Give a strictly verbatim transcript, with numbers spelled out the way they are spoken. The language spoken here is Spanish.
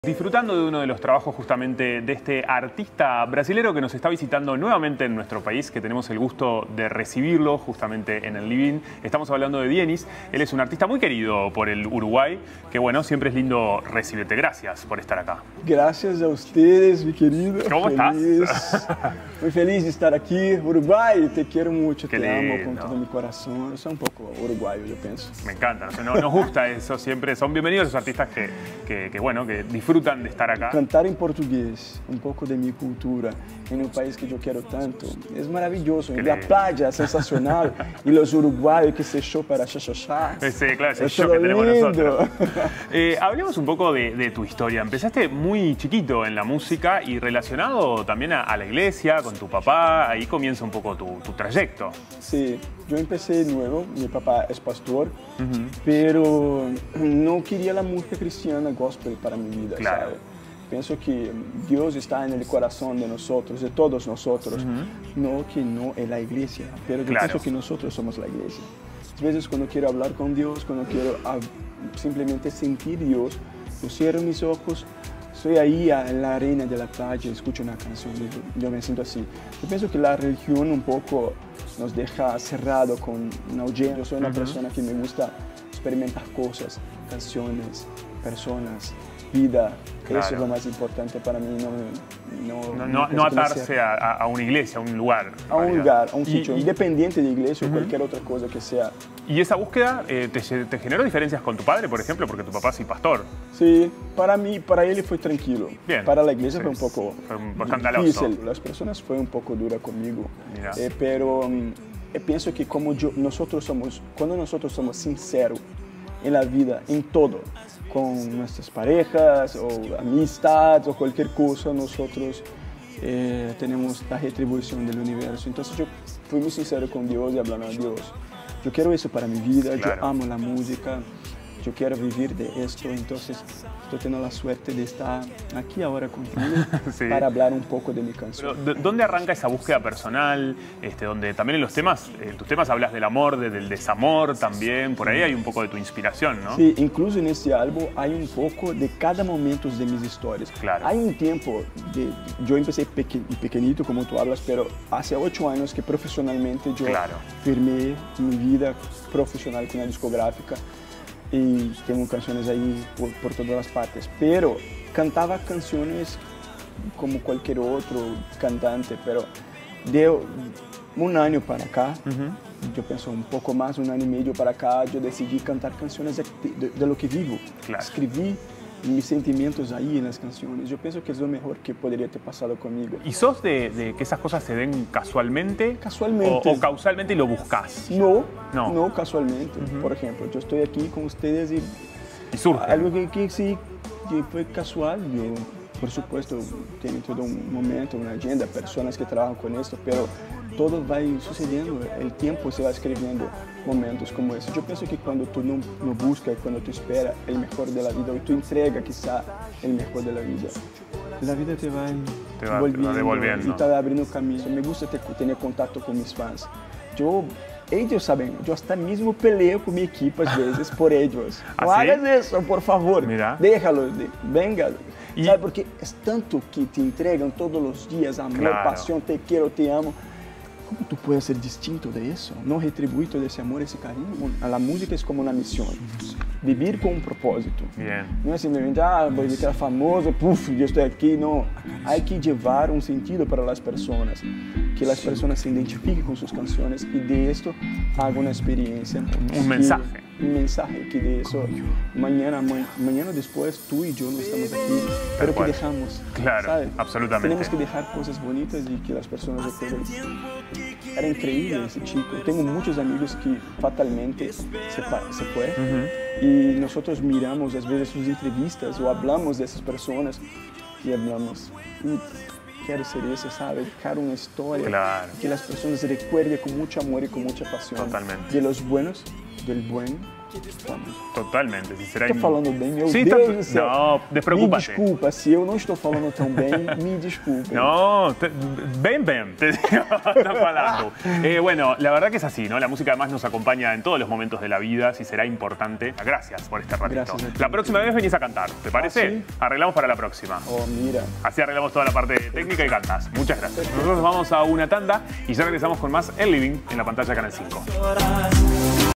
Disfrutando de uno de los trabajos justamente de este artista brasilero que nos está visitando nuevamente en nuestro país, que tenemos el gusto de recibirlo justamente en el living. Estamos hablando de Dienis. Él es un artista muy querido por el Uruguay, que bueno, siempre es lindo recibirte. Gracias por estar acá. Gracias a ustedes, mi querido. ¿Cómo feliz, estás? Muy feliz de estar aquí. Uruguay, te quiero mucho, Qué te lindo. amo con todo mi corazón. Yo soy un poco uruguayo, yo pienso. Me encanta, no, nos gusta eso siempre. Son bienvenidos los artistas que, que, que, bueno, que disfrutan de estar acá. Cantar em português, um pouco de minha cultura, em um país que eu quero tanto, é maravilhoso. E a playa é sensacional, e os uruguaios que se echó para chachachá. Sí, claro, ese Es show que tenemos lindo. nosotros. Eh, hablemos un poco de, de tu historia. Empezaste muy chiquito en la música y relacionado también a, a la iglesia, con tu papá. Ahí comienza un poco tu, tu trayecto. Sí, yo empecé nuevo, mi papá es pastor, Uh-huh. pero no quería la música cristiana gospel para mi vida, Claro. ¿sabe? Pienso que Dios está en el corazón de nosotros, de todos nosotros, Uh-huh. no que no es la iglesia, pero yo Claro. pienso que nosotros somos la iglesia. A veces cuando quiero hablar con Dios, cuando quiero ah, simplemente sentir Dios, yo cierro mis ojos, estoy ahí en la arena de la playa, escucho una canción y yo me siento así. Yo pienso que la religión un poco nos deja cerrado con una audiencia. Yo soy una Uh-huh. persona que me gusta experimentar cosas, canciones, personas, vida. Claro. Eso es lo más importante para mí. No, no, No, no, no atarse a, a un iglesia, a un lugar. a un lugar, a un Y- sitio, y- independiente de iglesia Uh-huh. o cualquier otra cosa que sea. ¿Y esa búsqueda eh, te, te generó diferencias con tu padre, por ejemplo? Porque tu papá es pastor. Sí, para mí, para él fue tranquilo. Bien. Para la iglesia Sí, fue un poco fue un poco escandaloso. difícil. Las personas fueron un poco duras conmigo. Mira. Eh, pero mm, yo pienso que como yo, nosotros somos, cuando nosotros somos sinceros en la vida, en todo, con nuestras parejas o amistades o cualquier cosa, nosotros eh, tenemos la retribución del universo. Entonces yo fui muy sincero con Dios y hablando a Dios. Yo quiero eso para mi vida, Claro. yo amo la música, yo quiero vivir de esto, entonces estoy teniendo la suerte de estar aquí ahora contigo Sí. para hablar un poco de mi Pero, canción. ¿de- ¿dónde arranca esa búsqueda personal? Este, donde también en los temas, en tus temas hablas del amor, de- del desamor también. Por ahí hay un poco de tu inspiración, ¿no? Sí, incluso en este álbum hay un poco de cada momento de mis historias. Claro. Hay un tiempo, de, yo empecé peque, pequeñito como tú hablas, pero hace ocho años que profesionalmente yo Claro. firmé mi vida profesional con la discográfica y tengo canciones ahí por, por todas las partes. Pero cantaba canciones como cualquier otro cantante, pero de un año para acá, Ujú. yo pienso un poco más, un año y medio para acá, yo decidí cantar canciones de, de- de lo que vivo. Claro. Escribí mis sentimientos ahí en las canciones. Yo pienso que es lo mejor que podría ter pasado conmigo. ¿Y sos de, de que esas cosas se den casualmente? Casualmente. O, o causalmente y lo buscas? No, No. no, casualmente. Ujú. Por ejemplo, yo estoy aquí con ustedes y Y surge. algo que, que sí, que fue casual. Yo, por supuesto, tengo todo un momento, una agenda, personas que trabajan con esto, pero todo va sucediendo, el tiempo se va escribiendo momentos como ese. Yo pienso que cuando tú no, no buscas, cuando tú esperas el mejor de la vida, o tú entregas quizá el mejor de la vida, la vida te va, Te va- volviendo, va devolviendo. y te va abriendo camino. Me gusta ter- tener contacto con mis fans. Yo, ellos saben, yo hasta mismo peleo con mi equipo a veces por ellos. ¿Ah, No sí? hagas eso, por favor. Mira. Déjalo, de- venga. Y- ¿Sabe? Porque es tanto que te entregan todos los días amor, Claro. pasión, te quiero, te amo. ¿Cómo tú puedes ser distinto de eso? No retribuir todo ese amor, ese cariño. La música es como una misión. Vivir con un propósito. Bien. No es simplemente, ah, voy a ser famoso, puf, yo estoy aquí. No, hay que llevar un sentido para las personas. Que las personas se identifiquen con sus canciones y de esto hagan una experiencia. Un mensaje. Un mensaje que de eso, mañana, ma- mañana después, tú y yo no estamos aquí, pero que cual. dejamos. Claro, ¿sabe? absolutamente. Tenemos que dejar cosas bonitas y que las personas recuerden. Era increíble ese chico. Tengo muchos amigos que fatalmente se, pa- se fue Ujú. y nosotros miramos às vezes sus entrevistas o hablamos de esas personas y hablamos, "Mm, quiero ser eso, ¿sabe? Dejar una historia Claro. que las personas recuerden con mucho amor y con mucha pasión. Totalmente. De los buenos, del buen Totalmente. Si será Estou falando bem, meu sí, Deus tá... do céu. No, despreocúpate. Me desculpa, se eu não estou falando tão bem, me desculpe. No, te... ven, ven, te digo, estás hablando. Eh, bueno, la verdad que es así, ¿no? La música además nos acompaña en todos los momentos de la vida, si será importante. Gracias por este ratito. Gracias. La próxima vez venís a cantar, ¿te parece? ¿Ah, sí? Arreglamos para la próxima. Oh, mira. Así arreglamos toda la parte técnica y cantás. Muchas gracias. Nosotros vamos a una tanda y ya regresamos con más El Living en la pantalla Canal cinco.